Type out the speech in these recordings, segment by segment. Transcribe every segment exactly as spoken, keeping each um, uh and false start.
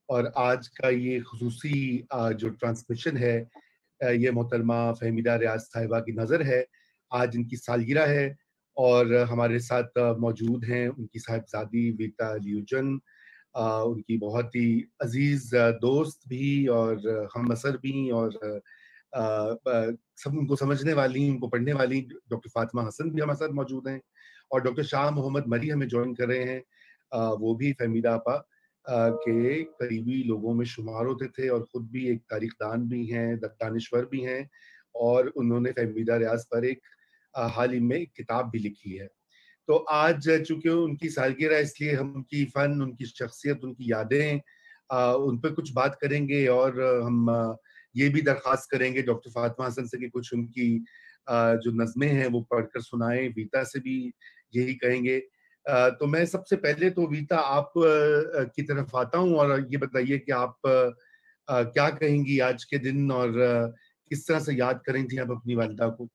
اور آج کا یہ خصوصی جو ٹرانسمیشن ہے یہ محترمہ فہمیدہ ریاض صاحبہ کی نظر ہے. آج ان کی سالگرہ ہے اور ہمارے ساتھ موجود ہیں ان کی صاحبزادی ویرتا علی اجن، ان کی بہت ہی عزیز دوست بھی اور ہم اثر بھی اور سب ان کو سمجھنے والی، ان کو پڑھنے والی ڈاکٹر فاطمہ حسن بھی ہمارے ساتھ موجود ہیں، اور ڈاکٹر شاہ محمد مری ہمیں جوائن کر رہے ہیں. وہ بھی فہمیدہ آپا کے قریبی لوگوں میں شمار ہوتے تھے اور خود بھی ایک تاریخ دان بھی ہیں، دانشور بھی ہیں، اور انہوں نے فہمیدہ ریاض پر ایک حال ہی میں کتاب بھی لکھی ہے. تو آج چونکہ ان کی سالگرہ اس لیے ہم ان کی فن، ان کی شخصیت، ان کی یادیں ان پہ کچھ بات کریں گے، اور ہم یہ بھی درخواست کریں گے ڈاکٹر فاطمہ حسن سے کہ کچھ ان کی جو نظمیں ہیں وہ پڑھ کر سنائیں. ویرتا سے بھی یہی کہیں گے. تو میں سب سے پہلے تو ویرتا آپ کی طرف آتا ہوں اور یہ بتائیے کہ آپ کیا کہیں گی آج کے دن اور کس طرح سے یاد کریں تھی آپ اپنی والدہ کو؟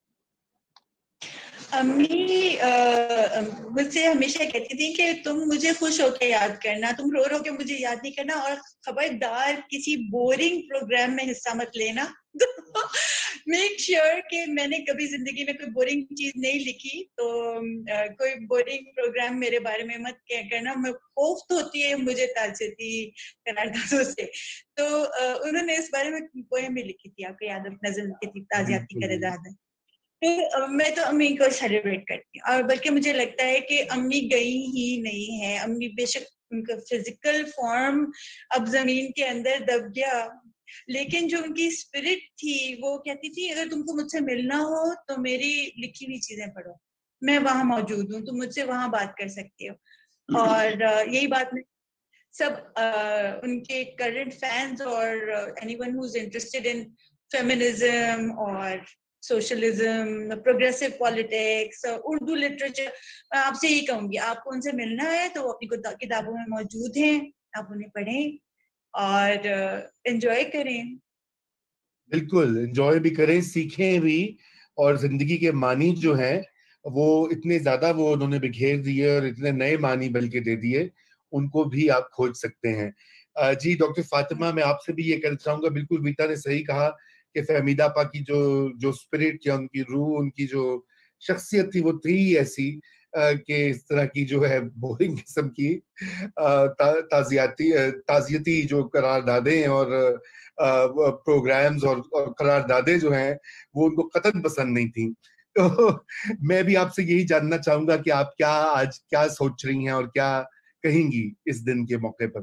امی مجھ سے ہمیشہ کہتی تھی کہ تم مجھے خوش ہو کے یاد کرنا، تم رو رو کے مجھے یاد نہیں کرنا، اور خبردار کسی بورنگ پروگرام میں حصہ مت لینا. میک شیور کہ میں نے کبھی زندگی میں کوئی بورنگ چیز نہیں لکھی، تو کوئی بورنگ پروگرام میرے بارے میں مت کرنا. میں خوف ہوتی ہے مجھے تعزیتی قراردادوں سے. تو انہوں نے اس بارے میں پوئم بھی لکھی تھی، آپ کو یاد نظر تھی تعزیتی قرارداد. میں تو امی کو سیلیبریٹ کرتی ہوں، اور بلکہ مجھے لگتا ہے کہ امی گئی ہی نہیں ہے. امی بے شک ان کا فزیکل فارم اب زمین کے اندر دب گیا، لیکن جو ان کی اسپرٹ تھی وہ کہتی تھی اگر تم کو مجھ سے ملنا ہو تو میری لکھی ہوئی چیزیں پڑھو، میں وہاں موجود ہوں، تم مجھ سے وہاں بات کر سکتے ہو. اور یہی بات میں سب ان کے کرنٹ فینس اور anyone who is interested in feminism اور socialism, progressive politics, Urdu literature, میں آپ سے یہی کہوں گی آپ کو ان سے ملنا ہے تو وہ اپنی کتابوں میں موجود ہیں، آپ انہیں پڑھیں اور انجوائے کریں. بالکل انجوائے بھی کریں، سیکھیں بھی، اور زندگی کے معنی جو ہیں وہ اتنے زیادہ وہ انہوں نے بکھیر دیے اور اتنے نئے معنی بلکہ دے دیے، ان کو بھی آپ کھوج سکتے ہیں. جی ڈاکٹر فاطمہ، میں آپ سے بھی یہ کہنا چاہوں گا، بالکل ویرتا نے صحیح کہا کہ فہمیدہ آپا کی جو جو اسپرٹ یا ان کی روح، ان کی جو شخصیت تھی وہ تھی ایسی کہ اس طرح کی جو ہے بورنگ قسم کی تعزیتی تعزیتی جو قراردادیں اور پروگرامز اور قراردادیں جو ہیں وہ ان کو قطعاً پسند نہیں تھیں. تو میں بھی آپ سے یہی جاننا چاہوں گا کہ آپ کیا آج کیا سوچ رہی ہیں اور کیا کہیں گی اس دن کے موقع پر؟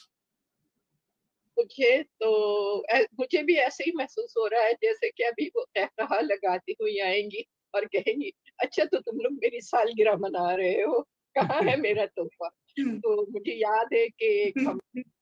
مجھے تو مجھے بھی ایسے ہی محسوس ہو رہا ہے جیسے کہ ابھی وہ قہقہا لگاتی ہوئی آئیں گی اور کہیں گی اچھا تو تم لوگ میری سالگرہ منا رہے ہو، کہاں ہے میرا تحفہ. تو مجھے یاد ہے کہ ہم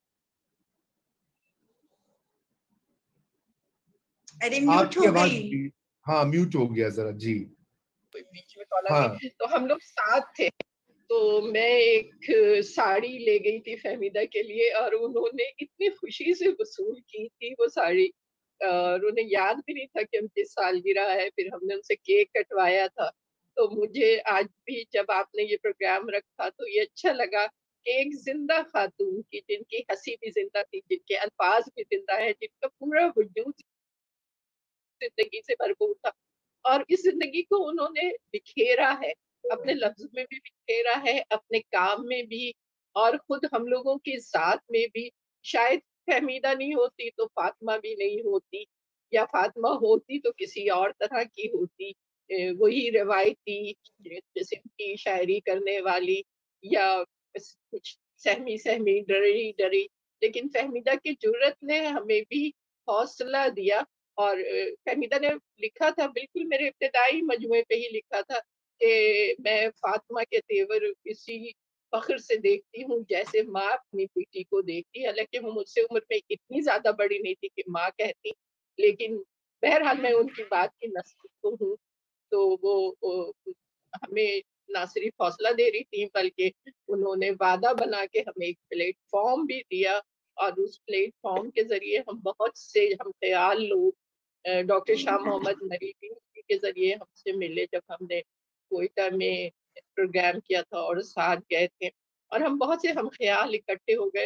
آپ کی آواز ہاں میوٹ ہو گیا ذرا. جی بیچ میں کالا بھی، تو ہم لوگ ساتھ تھے. تو میں ایک ساڑی لے گئی تھی فہمیدہ کے لیے اور انہوں نے اتنی خوشی سے وصول کی تھی وہ ساڑی، اور انہیں یاد بھی نہیں تھا کہ ان کی سالگرہ ہے. پھر ہم نے ان سے کیک کٹوایا تھا. تو مجھے آج بھی جب آپ نے یہ پروگرام رکھا تو یہ اچھا لگا کہ ایک زندہ خاتون کی، جن کی ہنسی بھی زندہ تھی، جن کے الفاظ بھی زندہ ہے، جن کا پورا وجود زندگی سے بھرپور تھا، اور اس زندگی کو انہوں نے بکھیرا ہے، اپنے لفظ میں بھی بکھیرا ہے، اپنے کام میں بھی، اور خود ہم لوگوں کی ذات میں بھی. شاید فہمیدہ نہیں ہوتی تو فاطمہ بھی نہیں ہوتی، یا فاطمہ ہوتی تو کسی اور طرح کی ہوتی، وہی روایتی قسم کی شاعری کرنے والی یا کچھ سہمی سہمی ڈری ڈری. لیکن فہمیدہ کی جرت نے ہمیں بھی حوصلہ دیا. اور فہمیدہ نے لکھا تھا، بالکل میرے ابتدائی مجموعے پہ ہی لکھا تھا کہ میں فاطمہ کے تیور اسی فخر سے دیکھتی ہوں جیسے ماں اپنی بیٹی کو دیکھتی. حالانکہ وہ مجھ سے عمر میں اتنی زیادہ بڑی نہیں تھی کہ ماں کہتی، لیکن بہرحال میں ان کی بات کی نسل تو ہوں. تو وہ ہمیں نہ صرف حوصلہ دے رہی تھی بلکہ انہوں نے وعدہ بنا کے ہمیں ایک پلیٹ فارم بھی دیا، اور اس پلیٹ فارم کے ذریعے ہم بہت سے ہم خیال لوگ، ڈاکٹر شاہ محمد مری کے ذریعے ہم سے ملے جب ہم نے کوئٹہ میں پروگرام کیا تھا اور ساتھ گئے تھے، اور ہم بہت سے ہم خیال اکٹھے ہو گئے.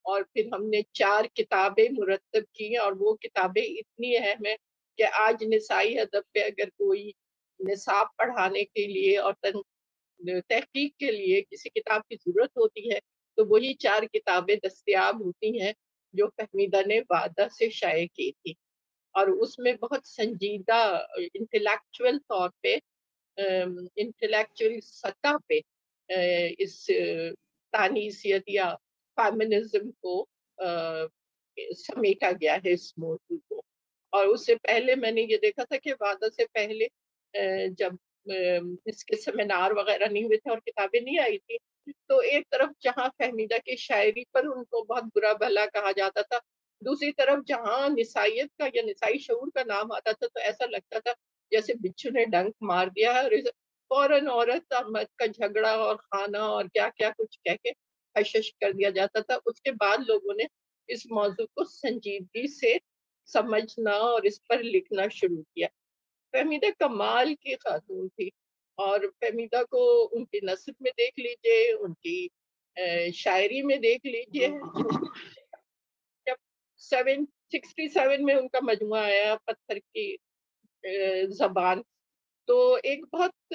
اور پھر ہم نے چار کتابیں مرتب کی، اور وہ کتابیں اتنی اہم ہیں کہ آج نسائی ادب پہ اگر کوئی نصاب پڑھانے کے لیے اور تحقیق کے لیے کسی کتاب کی ضرورت ہوتی ہے تو وہی چار کتابیں دستیاب ہوتی ہیں جو فہمیدہ نے وعدہ سے شائع کی تھی، اور اس میں بہت سنجیدہ انٹلیکچوئل طور پہ انٹلیکچوئل سطح پہ اس تانیثیت یا فیمنزم کو سمیٹا گیا ہے اس موضوع کو. اور اس سے پہلے میں نے یہ دیکھا تھا کہ وعدہ سے پہلے جب اس کے سیمینار وغیرہ نہیں ہوئے تھے اور کتابیں نہیں آئی تھی تو ایک طرف جہاں فہمیدہ کی شاعری پر ان کو بہت برا بھلا کہا جاتا تھا، دوسری طرف جہاں نسائیت کا یا نسائی شعور کا نام آتا تھا تو ایسا لگتا تھا جیسے بچھو نے ڈنک مار دیا ہے، اور فوراً عورت اور مرد کا جھگڑا اور کھانا اور کیا کیا کچھ کہہ کے حشش کر دیا جاتا تھا. اس کے بعد لوگوں نے اس موضوع کو سنجیدگی سے سمجھنا اور اس پر لکھنا شروع کیا. فہمیدہ کمال کی خاتون تھی، اور فہمیدہ کو ان کی نثر میں دیکھ لیجئے، ان کی شاعری میں دیکھ لیجئے. جب سیون سکسٹی سیون میں ان کا مجموعہ آیا پتھر کی زبان، تو ایک بہت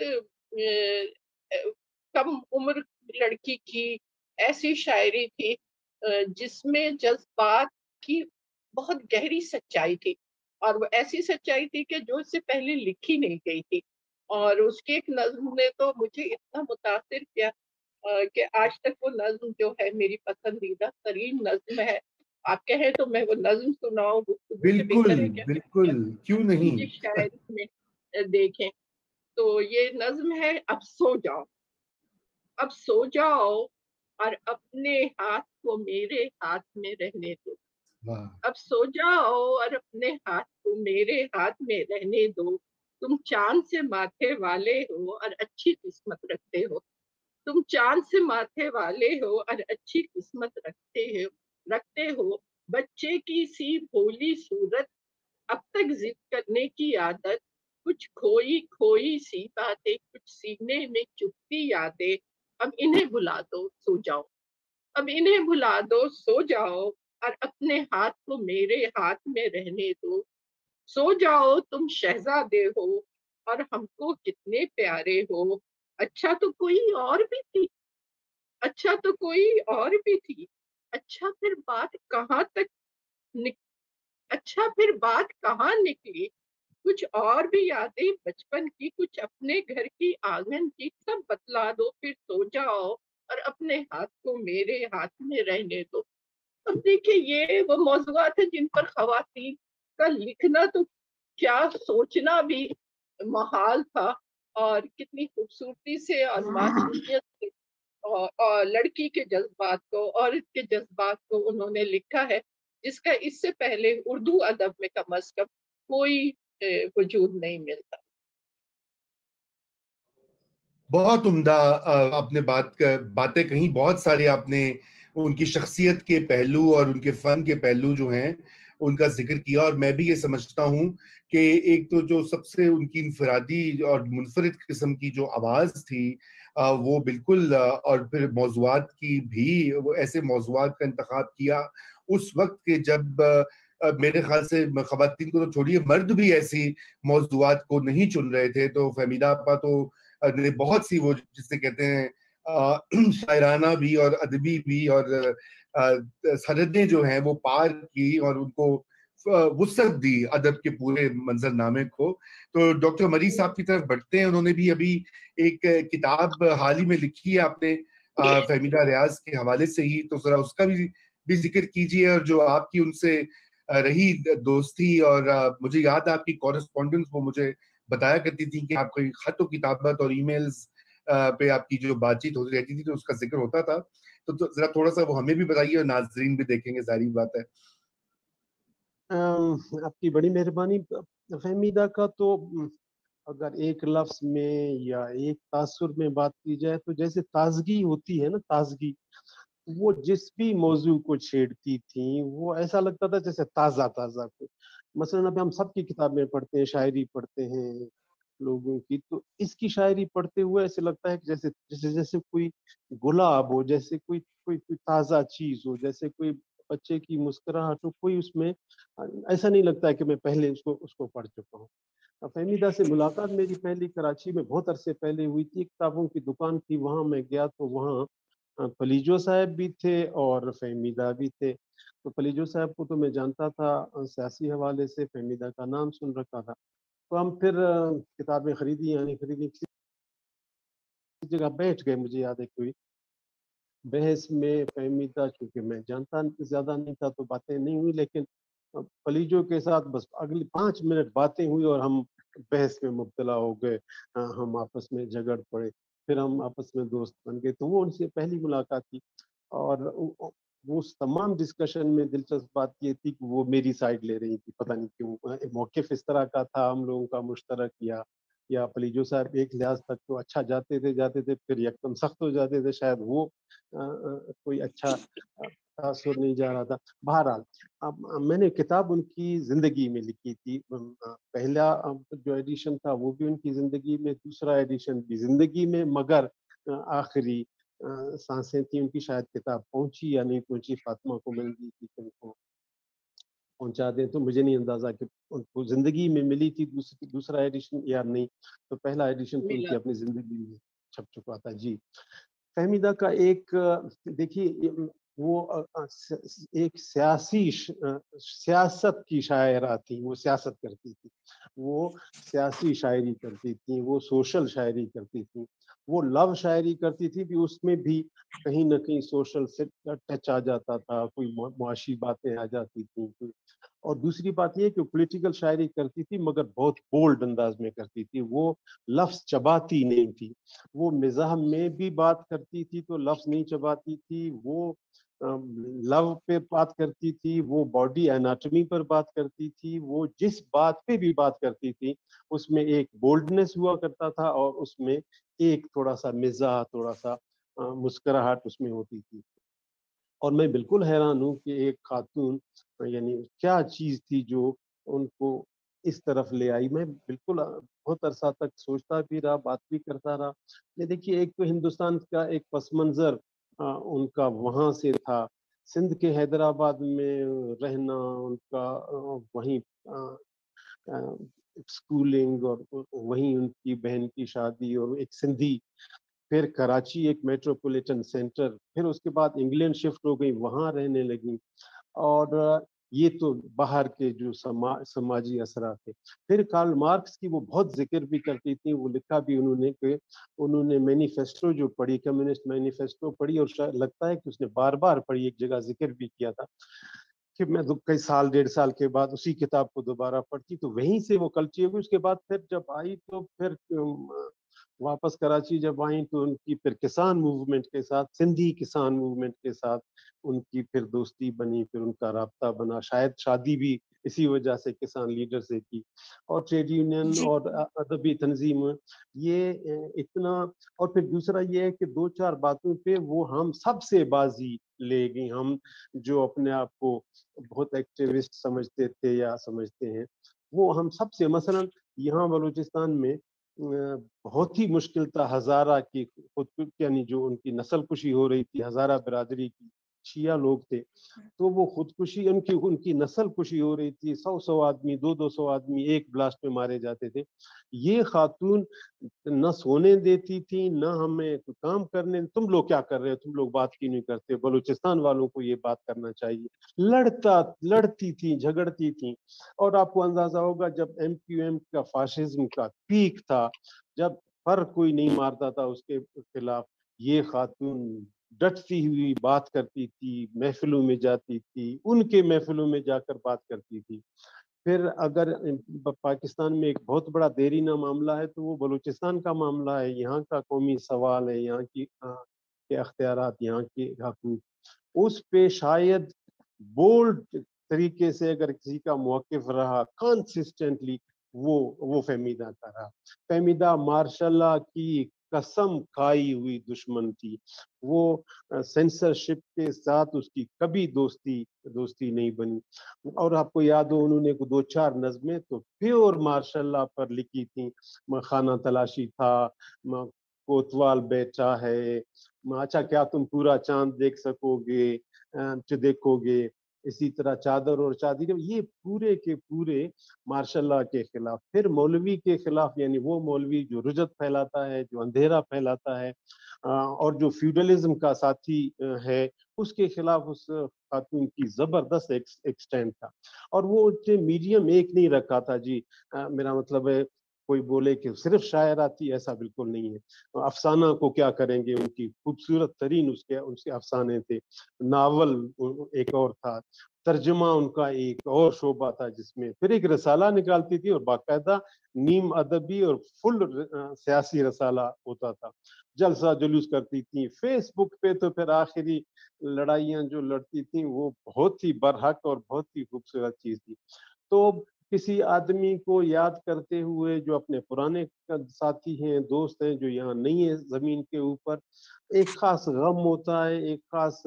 کم عمر لڑکی کی ایسی شاعری تھی جس میں جذبات کی بہت گہری سچائی تھی، اور وہ ایسی سچائی تھی کہ جو اس سے پہلے لکھی نہیں گئی تھی. اور اس کی ایک نظم نے تو مجھے اتنا متاثر کیا کہ آج تک وہ نظم جو ہے میری پسندیدہ ترین نظم ہے. آپ کہیں تو میں وہ نظم سناؤں، بالکل بالکل کیوں نہیں، شاعری میں دیکھیں تو یہ نظم ہے: اب سو جاؤ، اب سو جاؤ اور اپنے ہاتھ کو میرے ہاتھ میں رہنے دو. اب سو جاؤ اور اپنے ہاتھ کو میرے ہاتھ میں رہنے دو. تم چاند سے ماتھے والے ہو اور اچھی قسمت رکھتے ہو. تم چاند سے ماتھے والے ہو اور اچھی قسمت رکھتے ہو رکھتے ہو بچے کی سی بھولی صورت، اب تک ضد کرنے کی عادت، کچھ کھوئی کھوئی سی باتیں، کچھ سینے میں چپتی یادیں. اب انہیں بھلا دو سو جاؤ، اب انہیں بھلا دو سو جاؤ اور اپنے ہاتھ کو میرے ہاتھ میں رہنے دو. سو جاؤ تم شہزادے ہو اور ہم کو کتنے پیارے ہو. اچھا تو کوئی اور بھی تھی، اچھا تو کوئی اور بھی تھی. اچھا پھر بات کہاں تک نک... اچھا پھر بات کہاں نکلی. کچھ اور بھی یادیں بچپن کی، کچھ اپنے گھر کی آنگن کی، سب بتلا دو. پھر سو جاؤ اور اپنے ہاتھ کو میرے ہاتھ میں رہنے دو. اب دیکھیے یہ وہ موضوعات ہیں جن پر خواتین کا لکھنا تو کیا سوچنا بھی محال تھا، اور کتنی خوبصورتی سے اور معصومیت سے اور, اور لڑکی کے جذبات کو، عورت کے جذبات کو انہوں نے لکھا ہے جس کا اس سے پہلے اردو ادب میں کم از کم کوئی وجود نہیں ملتا. بہت عمدہ آپ نے بات باتیں کہیں، بہت سارے آپ نے ان کی شخصیت کے پہلو اور ان کے فن کے پہلو جو ہیں ان کا ذکر کیا. اور میں بھی یہ سمجھتا ہوں کہ ایک تو جو سب سے ان کی انفرادی اور منفرد قسم کی جو آواز تھی وہ بالکل، اور پھر موضوعات کی بھی، وہ ایسے موضوعات کا انتخاب کیا اس وقت کہ جب میرے خیال سے خواتین کو تو چھوڑیے، مرد بھی ایسی موضوعات کو نہیں چن رہے تھے. تو فہمیدہ آپا تو نے بہت سی وہ جس سے کہتے ہیں شاعرانہ بھی اور ادبی بھی اور سرحدیں جو ہیں وہ پار کی اور ان کو وسعت دی ادب کے پورے منظر نامے کو. تو ڈاکٹر مری صاحب کی طرف بڑھتے ہیں. انہوں نے بھی ابھی ایک کتاب حال ہی میں لکھی ہے آپ نے فہمیدہ ریاض کے حوالے سے ہی، تو ذرا اس کا بھی بھی ذکر کیجیے. اور جو آپ کی ان سے رہی دوستی، اور مجھے یاد ہے آپ کی کورسپونڈنس وہ مجھے بتایا کرتی تھی کہ آپ کی خط و کتابت اور ای میلز پہ آپ کی جو بات چیت ہوتی رہتی تھی تو اس کا ذکر ہوتا تھا. تو ذرا تھوڑا سا وہ ہمیں بھی بتائیے اور ناظرین بھی دیکھیں گے، ظاہری بات ہے. آپ کی بڑی مہربانی. فہمیدہ کا تو اگر ایک لفظ میں یا ایک تاثر میں بات کی جائے تو جیسے تازگی ہوتی ہے نا، تازگی، وہ جس بھی موضوع کو چھیڑتی تھیں وہ ایسا لگتا تھا جیسے تازہ تازہ کو. مثلاً اب ہم سب کی کتابیں پڑھتے ہیں، شاعری پڑھتے ہیں، लोगों की। तो इसकी शायरी पढ़ते हुए ऐसे लगता है कि जैसे जैसे जैसे कोई गुलाब हो, जैसे कोई कोई कोई ताज़ा चीज हो, जैसे कोई बच्चे की मुस्कुराहट हो, कोई उसमें ऐसा नहीं लगता है कि मैं पहले उसको उसको पढ़ चुका हूँ। फहमीदा से मुलाकात मेरी पहली कराची में बहुत अरसे पहले हुई थी। किताबों की दुकान थी, वहाँ मैं गया तो वहाँ फलीजो साहब भी थे और फहमीदा भी थे। तो फलीजो साहब को तो मैं जानता था सियासी हवाले से, फहमीदा का नाम सुन रखा था। तो हम फिर किताबें खरीदी, यानी खरीदी, किसी जगह बैठ गए। मुझे याद है कोई बहस में फहमीदा, चूंकि मैं जानता ज्यादा नहीं था तो बातें नहीं हुई, लेकिन फलीजो के साथ बस अगली पाँच मिनट बातें हुई और हम बहस में मुब्तला हो गए। हम आपस में झगड़ पड़े, फिर हम आपस में दोस्त बन गए। तो वो उनसे पहली मुलाकात थी। और वो उस तमाम डिस्कशन में दिलचस्प बात ये थी कि वो मेरी साइड ले रही थी, पता नहीं क्यों। मौक़िफ़ इस तरह का था हम लोगों का मुश्तरक, या या फलीजो साहब एक लिहाज तक तो अच्छा जाते थे जाते थे फिर एकदम सख्त हो जाते थे। शायद वो आ, आ, कोई अच्छा तासुर नहीं जा रहा था। बहरहाल अब मैंने किताब उनकी जिंदगी में लिखी थी। पहला जो एडिशन था वो भी उनकी जिंदगी में, दूसरा एडिशन भी जिंदगी में, मगर आखिरी सांसें थी उनकी। शायद किताब पहुंची या नहीं पहुंची, फातिमा को मिल गई थी कि उनको पहुंचा दें, तो मुझे नहीं अंदाजा कि उनको जिंदगी में मिली थी दूसरी दूसरा एडिशन या नहीं। तो पहला एडिशन तो उनकी अपनी जिंदगी में छप चुका था। जी, फहमीदा का एक, देखिए वो एक सियासी सियासत की शायरा थी। वो सियासत करती थी, वो सियासी शायरी करती थी, वो सोशल शायरी करती थी, वो लव शायरी करती थी भी, उसमें भी कहीं ना कहीं सोशल से टच आ जाता था, कोई मुआशी बातें आ जाती थी। और दूसरी बात ये कि पॉलिटिकल शायरी करती थी मगर बहुत बोल्ड अंदाज में करती थी। वो लफ्ज चबाती नहीं थी, वो मिजाह में भी बात करती थी तो लफ्ज नहीं चबाती थी। वो लव पे बात करती थी, वो बॉडी एनाटॉमी पर बात करती थी, वो जिस बात पे भी बात करती थी उसमें एक बोल्डनेस हुआ करता था और उसमें एक थोड़ा सा मिजाह, थोड़ा सा मुस्कुराहट उसमें होती थी। और मैं बिल्कुल हैरान हूँ कि एक खातून, यानी क्या चीज थी जो उनको इस तरफ ले आई। मैं बिल्कुल बहुत अरसा तक सोचता भी रहा, बात भी करता रहा। ये देखिए, एक तो हिंदुस्तान का एक पस मंजर उनका वहाँ से था, सिंध के हैदराबाद में रहना उनका, वहीं स्कूलिंग और वहीं उनकी बहन की शादी और एक सिंधी, फिर कराची एक मेट्रोपॉलिटन सेंटर, फिर उसके बाद इंग्लैंड शिफ्ट हो गई, वहाँ रहने लगी। और ये तो बाहर के जो समा, समाजी असरात थे। फिर कार्ल मार्क्स की वो बहुत जिक्र भी करती थी, वो लिखा भी उन्होंने कि उन्होंने मैनिफेस्टो जो पढ़ी, कम्युनिस्ट मैनिफेस्टो पढ़ी, और शायद लगता है कि उसने बार बार पढ़ी, एक जगह जिक्र भी किया था कि मैं तो कई साल डेढ़ साल के बाद उसी किताब को दोबारा पढ़ती। तो वहीं से वो कल्ची हुई। उसके बाद फिर जब आई तो फिर वापस कराची जब आई तो उनकी फिर किसान मूवमेंट के साथ, सिंधी किसान मूवमेंट के साथ उनकी फिर दोस्ती बनी, फिर उनका राब्ता बना। शायद शादी भी इसी वजह से किसान लीडर से की। और ट्रेड यूनियन और अदबी तंजीम, ये इतना। और फिर दूसरा ये है कि दो चार बातों पे वो हम सबसे बाजी ले गई। हम जो अपने आप को बहुत एक्टिविस्ट समझते थे या समझते हैं, वो हम सबसे, मसलन यहाँ बलूचिस्तान में बहुत ही मुश्किल था हजारा की खुद, यानी जो उनकी नस्ल कुशी हो रही थी, हजारा बिरादरी की शिया लोग थे, तो वो खुदकुशी, उनकी उनकी नस्ल कुशी हो रही थी। सौ सौ आदमी, दो दो सौ आदमी एक ब्लास्ट में मारे जाते थे। ये खातून न सोने देती थी, न हमें काम करने। तुम लोग क्या कर रहे हो, तुम लोग बात क्यों नहीं करते, बलूचिस्तान वालों को ये बात करना चाहिए। लड़ता लड़ती थी, झगड़ती थी। और आपको अंदाजा होगा जब एम क्यू एम का फाशिज्म का पीक था, जब पर कोई नहीं मारता था उसके खिलाफ, ये खातून डटती हुई बात करती थी, महफिलों में जाती थी, उनके महफिलों में जाकर बात करती थी। फिर अगर पाकिस्तान में एक बहुत बड़ा देरीना मामला है तो वो बलूचिस्तान का मामला है, यहाँ का कौमी सवाल है, यहाँ की के अख्तियारात, यहाँ के हकूक, उस पे शायद बोल्ड तरीके से अगर किसी का मौक़िफ़ रहा कंसिस्टेंटली, वो वो फहमीदा का रहा। फहमीदा मार्शाल्लाह की कसम खाई हुई दुश्मन थी। वो सेंसरशिप के साथ उसकी कभी दोस्ती दोस्ती नहीं बनी। और आपको याद हो उन्होंने दो चार नज़में तो प्योर मार्शल लॉ पर लिखी थी, खाना तलाशी था, कोतवाल बैठा है, अच्छा क्या तुम पूरा चांद देख सकोगे जो देखोगे, इसी तरह चादर और चादर, ये पूरे के पूरे मार्शल लॉ के खिलाफ। फिर मौलवी के खिलाफ, यानी वो मौलवी जो रुजत फैलाता है, जो अंधेरा फैलाता है और जो फ्यूडलिज्म का साथी है, उसके खिलाफ उस खातून की जबरदस्त एक स्टैंड था। और वो मीडियम एक नहीं रखा था जी, आ, मेरा मतलब है कोई बोले कि सिर्फ शायर आती, ऐसा बिल्कुल नहीं है। अफसाना को क्या करेंगे, उनकी खूबसूरत तरीन उसके उसके अफसाने थे, नावल एक और था, तर्जुमा उनका एक और शोबा था, जिसमें फिर एक रसाला निकालती थी और बाकायदा नीम अदबी और फुल सियासी रसाला होता था। जलसा जुलूस करती थी फेसबुक पे, तो फिर आखिरी लड़ाइयाँ जो लड़ती थी वो बहुत ही बरहक और बहुत ही खूबसूरत चीज थी। तो किसी आदमी को याद करते हुए जो अपने पुराने साथी हैं, दोस्त हैं, जो यहाँ नहीं है जमीन के ऊपर, एक खास गम होता है, एक खास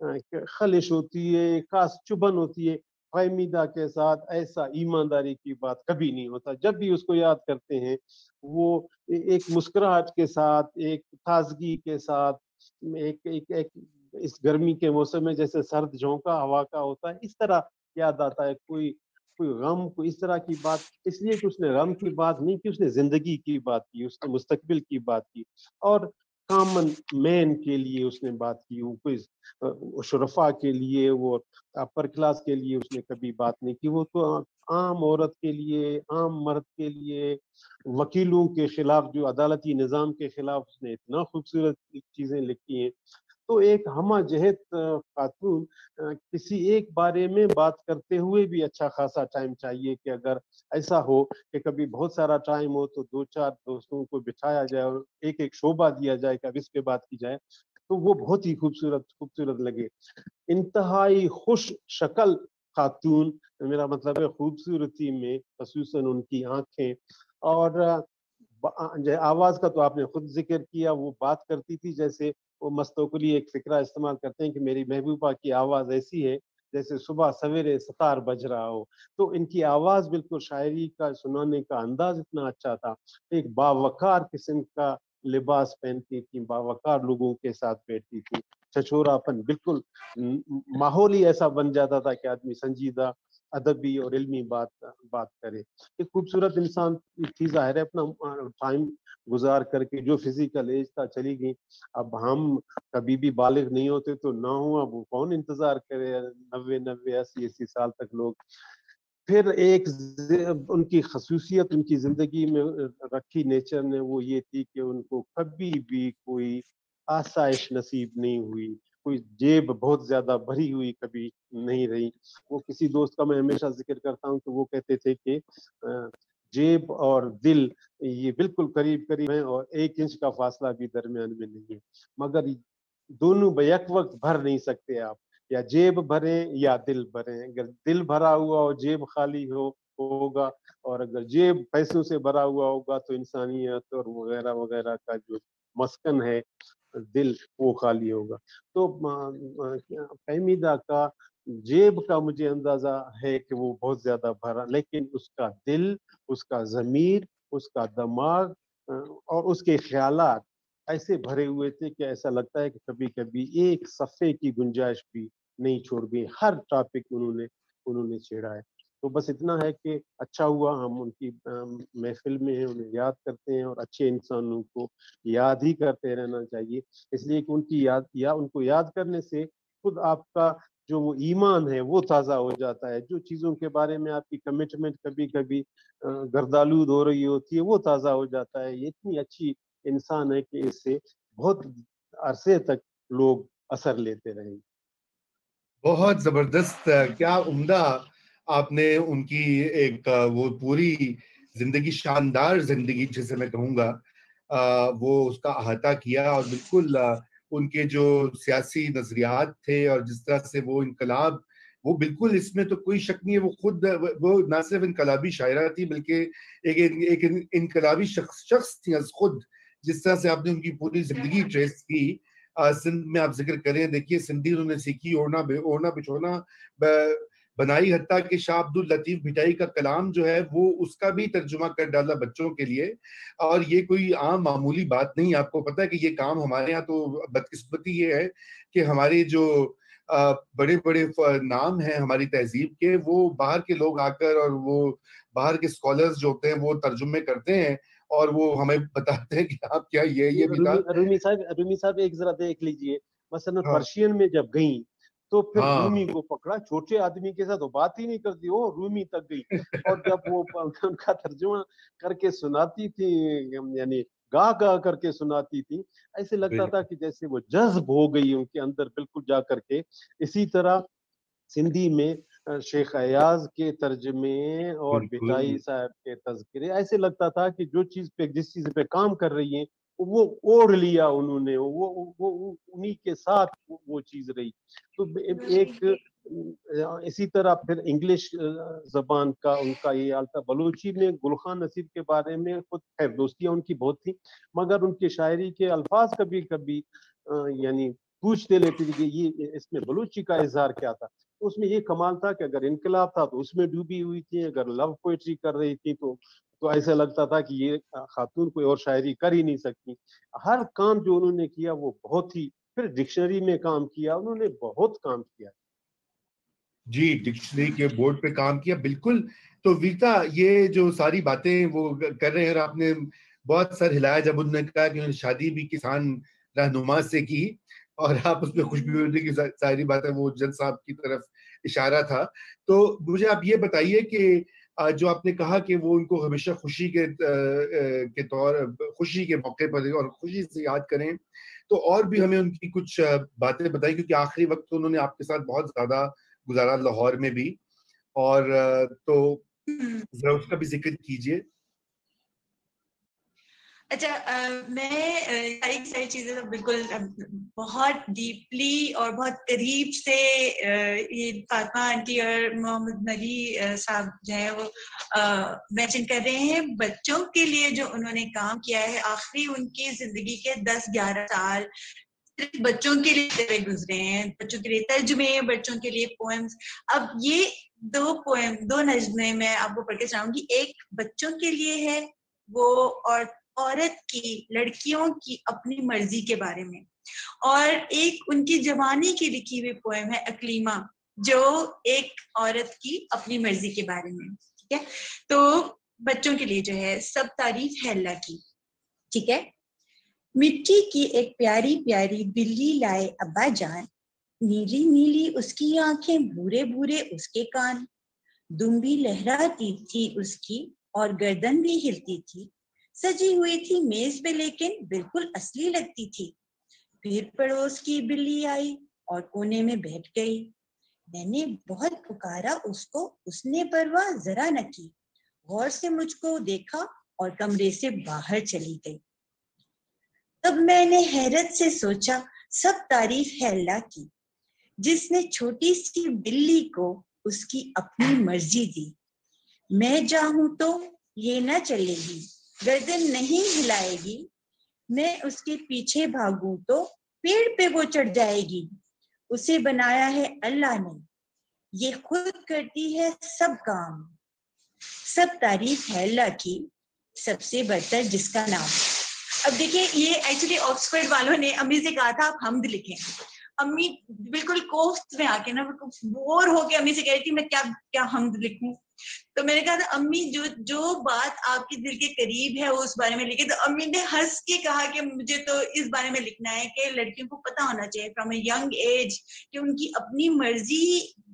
खलिश होती है, एक खास चुभन होती है। फहमीदा के साथ ऐसा ईमानदारी की बात कभी नहीं होता। जब भी उसको याद करते हैं वो एक मुस्कुराहट के साथ, एक ताजगी के साथ, एक एक, एक इस गर्मी के मौसम में जैसे सर्द झोंका हवा का होता है, इस तरह याद आता है। कोई कोई गम, कोई इस तरह की बात, इसलिए कि उसने गम की बात नहीं की, उसने जिंदगी की बात की, उसने मुस्तकबिल की बात की, और कॉमन मैन के लिए उसने बात की। वो कोई शुरफा के लिए, वो अपर क्लास के लिए उसने कभी बात नहीं की। वो तो आम औरत के लिए, आम मर्द के लिए, वकीलों के खिलाफ, जो अदालती निज़ाम के खिलाफ उसने इतना खूबसूरत चीजें लिखी हैं। तो एक हमा जहत खातून, किसी एक बारे में बात करते हुए भी अच्छा खासा टाइम चाहिए कि अगर ऐसा हो कि कभी बहुत सारा टाइम हो तो दो चार दोस्तों को बिठाया जाए और एक एक शोबा दिया जाए कि अब इस पे बात की जाए, तो वो बहुत ही खूबसूरत खूबसूरत लगे। इंतहाई खुश शक्ल खातून, मेरा मतलब है खूबसूरती में खसूसन उनकी आंखें, और आवाज का तो आपने खुद जिक्र किया। वो बात करती थी जैसे वो मस्तोकली एक फिक्रा इस्तेमाल करते हैं कि मेरी महबूबा की आवाज ऐसी है जैसे सुबह सवेरे सतार बज रहा हो। तो इनकी आवाज बिल्कुल शायरी का सुनाने का अंदाज इतना अच्छा था। एक बावकार किस्म का लिबास पहनती थी, बावकार लोगों के साथ बैठती थी, छछोरापन बिल्कुल, माहौल ही ऐसा बन जाता था कि आदमी संजीदा अदबी और इल्मी बात बात करे। एक खूबसूरत इंसान थी, जाहिर है अपना टाइम गुजार करके जो फिजिकल एज था चली गई। अब हम कभी भी बालिग नहीं होते तो ना हुआ, वो कौन इंतजार करे नब्बे नब्बे अस्सी अस्सी साल तक लोग। फिर एक उनकी खसूसियत उनकी जिंदगी में रखी नेचर ने, वो ये थी कि उनको कभी भी कोई आसाइश नसीब नहीं हुई, कोई जेब बहुत ज्यादा भरी हुई कभी नहीं रही। वो किसी दोस्त का मैं हमेशा जिक्र करता हूँ तो वो कहते थे कि जेब और दिल ये बिल्कुल करीब करीब हैं और एक इंच का फासला भी दरमियान में नहीं है, मगर दोनों बैक वक्त भर नहीं सकते आप, या जेब भरे या दिल भरे। अगर दिल भरा हुआ और जेब खाली हो होगा, और अगर जेब पैसों से भरा हुआ होगा तो इंसानियत और वगैरह वगैरह का जो मस्कन है दिल, वो खाली होगा। तो फहमीदा का जेब का मुझे अंदाजा है कि वो बहुत ज्यादा भरा, लेकिन उसका दिल, उसका ज़मीर, उसका दिमाग और उसके ख्यालात ऐसे भरे हुए थे कि ऐसा लगता है कि कभी कभी एक सफ़े की गुंजाइश भी नहीं छोड़ गई। हर टॉपिक उन्होंने उन्होंने छेड़ा है। तो बस इतना है कि अच्छा हुआ हम उनकी महफिल में हैं, उन्हें याद करते हैं, और अच्छे इंसानों को याद ही करते रहना चाहिए, इसलिए कि उनकी याद या उनको याद करने से खुद आपका जो वो ईमान है वो ताज़ा हो जाता है। जो चीज़ों के बारे में आपकी कमिटमेंट कभी कभी गर्दालूद हो रही होती है वो ताज़ा हो जाता है। ये इतनी अच्छी इंसान है कि इससे बहुत अरसे तक लोग असर लेते रहे। बहुत जबरदस्त, क्या उम्दा आपने उनकी एक वो पूरी जिंदगी, शानदार जिंदगी जिसे मैं कहूँगा, वो उसका अहाता किया। और बिल्कुल उनके जो सियासी नजरियात थे और जिस तरह से वो इनकलाब, वो बिल्कुल, इसमें तो कोई शक नहीं है, वो खुद वो ना सिर्फ इनकलाबी शायरा थी बल्कि एक एक इनकलाबी शख्स शख्स थी खुद, جس طرح سے آپ نے ان کی پوری زندگی ٹریس کی. سندھ میں آپ ذکر کریں, دیکھیے سندھی انہوں نے سیکھی, اوڑھنا اوڑھنا بچھونا بنائی, حتیٰ کہ شاہ عبد اللطیف بھٹائی کا کلام جو ہے وہ اس کا بھی ترجمہ کر ڈالا بچوں کے لیے. اور یہ کوئی عام معمولی بات نہیں, آپ کو پتہ ہے کہ یہ کام ہمارے یہاں تو بدقسمتی یہ ہے کہ ہمارے جو بڑے بڑے نام ہیں ہماری تہذیب کے, وہ باہر کے لوگ آ کر اور وہ باہر کے اسکالرز جو ہوتے ہیں وہ ترجمے کرتے ہیں اور وہ ہمیں بتاتے ہیں کہ آپ کیا یہ یہ بھی تھا. رومی صاحب رومی صاحب ایک ذرا دیکھ لیجئے, مثلا پرشین میں جب گئیں تو پھر رومی کو پکڑا, چھوٹے آدمی کے ساتھ وہ بات ہی نہیں کرتی, وہ رومی تک گئی. اور جب وہ ان کا ترجمہ کر کے سناتی تھی, یعنی گا گا کر کے سناتی تھی, ایسے لگتا تھا کہ جیسے وہ جذب ہو گئی ان کے اندر بالکل جا کر کے. اسی طرح سندھی میں شیخ ایاز کے ترجمے اور بھٹائی صاحب کے تذکرے, ایسے لگتا تھا کہ جو چیز پہ جس چیز پہ کام کر رہی ہیں وہ اوڑھ لیا انہوں نے, وہ وہ انہی کے ساتھ وہ چیز رہی. تو ایک اسی طرح پھر انگلش زبان کا ان کا یہ حال تھا. بلوچی میں گلخان نصیر کے بارے میں خود خیر دوستیاں ان کی بہت تھی, مگر ان کے شاعری کے الفاظ کبھی کبھی یعنی پوچھتے لیتے تھے کہ یہ اس میں بلوچی کا اظہار کیا تھا. اس میں یہ کمال تھا کہ اگر انقلاب تھا تو اس میں ڈوبی ہوئی تھی, اگر لو پوئٹری کر رہی تھی تو تو ایسا لگتا تھا کہ یہ خاتون کوئی اور شاعری کر ہی نہیں سکتی. ہر کام جو انہوں نے کیا وہ بہت ہی, پھر ڈکشنری میں کام کیا, انہوں نے بہت کام کیا. جی, ڈکشنری کے بورڈ پہ کام کیا, بالکل. تو ویرتا یہ جو ساری باتیں وہ کر رہے ہیں, اور آپ نے بہت سر ہلایا جب انہوں نے کہا کہ انہوں نے شادی بھی کسان رہنما سے کی, اور آپ اس میں خوش بھی ہونے کی ساری باتیں, وہ اجن صاحب کی طرف اشارہ تھا. تو مجھے آپ یہ بتائیے کہ جو آپ نے کہا کہ وہ ان کو ہمیشہ خوشی کے کے طور خوشی کے موقع پر اور خوشی سے یاد کریں, تو اور بھی ہمیں ان کی کچھ باتیں بتائیں, کیونکہ آخری وقت انہوں نے آپ کے ساتھ بہت زیادہ گزارا لاہور میں بھی, اور تو ذرا اس کا بھی ذکر کیجیے. اچھا, میں ساری ساری چیزیں تو بالکل بہت ڈیپلی اور بہت قریب سے یہ فاطمہ آنٹی اور محمد مری صاحب جو ہے وہ مینشن کر رہے ہیں. بچوں کے لیے جو انہوں نے کام کیا ہے, آخری ان کی زندگی کے دس گیارہ سال صرف بچوں کے لیے گزرے ہیں, بچوں کے لیے ترجمے, بچوں کے لیے پوئمز. اب یہ دو پوئم دو نظمیں میں آپ کو پڑھ کے سناؤں گی. ایک بچوں کے لیے ہے وہ, اور عورت کی, لڑکیوں کی اپنی مرضی کے بارے میں, اور ایک ان کی جوانی کی لکھی ہوئی پوئم ہے اکلیما, جو ایک عورت کی اپنی مرضی کے بارے میں. ٹھیک ہے, تو بچوں کے لیے جو ہے, سب تعریف ہے اللہ کی. ٹھیک ہے. مٹی کی ایک پیاری پیاری بلی لائے ابا جان, نیلی نیلی اس کی آنکھیں, بھورے بھورے اس کے کان, دمبی لہراتی تھی اس کی اور گردن بھی ہلتی تھی, سجی ہوئی تھی میز پہ لیکن بالکل اصلی لگتی تھی. پھر پڑوس کی بلی آئی اور کونے میں بیٹھ گئی. میں نے بہت پکارا اس کو, اس نے پرواہ ذرا نہ کی, غور سے مجھ کو دیکھا اور کمرے سے باہر چلی گئی. تب میں نے حیرت سے سوچا, سب تعریف ہے اللہ کی, جس نے چھوٹی سی بلی کو اس کی اپنی مرضی دی. میں چاہوں تو یہ نہ چلے گی, گردن نہیں ہلائے گی, میں اس کے پیچھے بھاگوں تو پیڑ پہ وہ چڑھ جائے گی. اسے بنایا ہے اللہ نے, یہ خود کرتی ہے سب کام. سب تعریف ہے اللہ کی, سب سے برتر جس کا نام. اب دیکھیں, یہ ایکچولی آکسفورڈ والوں نے امی سے کہا تھا آپ حمد لکھیں. امی بالکل کوفت میں آ کے نا بور ہو کے امی سے کہہ رہی تھی میں کیا کیا حمد لکھوں. تو میں نے کہا تھا امی جو جو بات آپ کے دل کے قریب ہے وہ اس بارے میں لکھے. تو امی نے ہنس کے کہا کہ مجھے تو اس بارے میں لکھنا ہے کہ لڑکیوں کو پتہ ہونا چاہیے فرام اے ینگ ایج کہ ان کی اپنی مرضی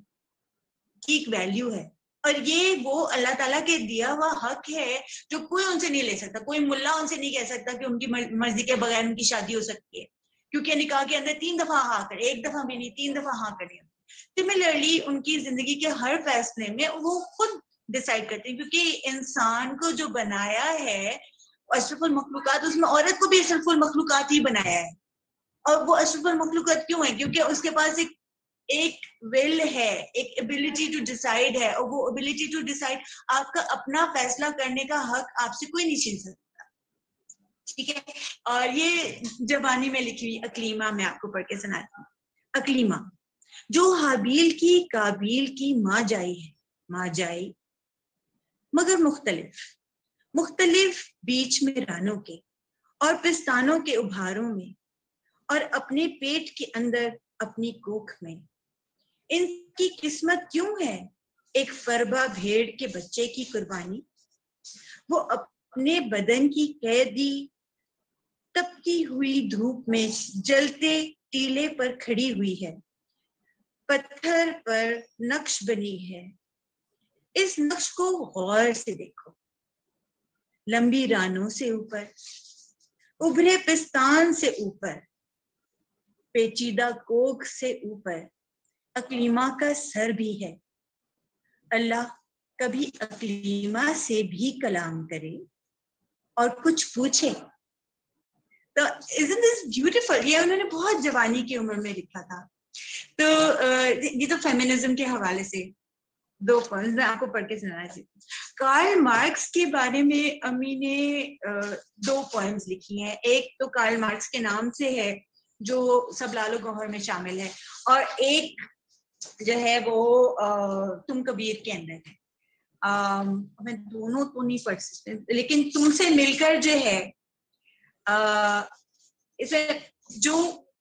کی ایک ویلیو ہے, اور یہ وہ اللہ تعالیٰ کے دیا ہوا حق ہے جو کوئی ان سے نہیں لے سکتا. کوئی ملا ان سے نہیں کہہ سکتا کہ ان کی مرضی کے بغیر ان کی شادی ہو سکتی ہے, کیونکہ نکاح کے اندر تین دفعہ ہاں کرے, ایک دفعہ بھی نہیں, تین دفعہ ہاں کرے. سملرلی ان کی زندگی کے ہر فیصلے میں وہ خود ڈیسائیڈ کرتے ہیں, کیونکہ انسان کو جو بنایا ہے اشرف المخلوقات, اس میں عورت کو بھی اشرف المخلوقات ہی بنایا ہے. اور وہ اشرف المخلوقات کیوں ہے؟ کیونکہ اس کے پاس ایک ایک ول ہے, ایک ایبلٹی ٹو ڈیسائیڈ ہے, اور وہ ایبلٹی ٹو ڈیسائیڈ آپ کا اپنا فیصلہ کرنے کا حق آپ سے کوئی نہیں چھین سکتا. ٹھیک ہے. اور یہ جوانی میں لکھی ہوئی اکلیمہ میں آپ کو پڑھ کے سناتی ہوں. اکلیمہ. جو حابیل کی کابیل کی ماں جائی ہے، ماں جائی مگر مختلف، مختلف بیچ میں رانوں کے اور پستانوں کے ابھاروں میں، اور اپنے پیٹ کے اندر اپنی کوکھ میں. ان کی قسمت کیوں ہے ایک فربا بھیڑ کے بچے کی قربانی. وہ اپنے بدن کی قیدی تپتی ہوئی دھوپ میں جلتے ٹیلے پر کھڑی ہوئی ہے، پتھر پر نقش بنی ہے. اس نقش کو غور سے دیکھو. لمبی رانوں سے اوپر، ابھرے پستان سے اوپر، پیچیدہ کوکھ سے اوپر اکلیمہ کا سر بھی ہے. اللہ کبھی اکلیمہ سے بھی کلام کرے اور کچھ پوچھے. تو isn't this beautiful؟ یہ انہوں نے بہت جوانی کی عمر میں لکھا تھا. تو یہ تو فیمنزم کے حوالے سے دو پوائنٹس میں آپ کو پڑھ کے سنانا چاہتی ہوں. کارل مارکس کے بارے میں امی نے دو پوائمز لکھی ہیں. ایک تو کارل مارکس کے نام سے ہے جو سب لال و گوہر میں شامل ہے، اور ایک جو ہے وہ تم کبیر کے اندر ہے. میں دونوں تو نہیں پڑھ سکتے، لیکن تم سے مل کر جو ہے اسے جو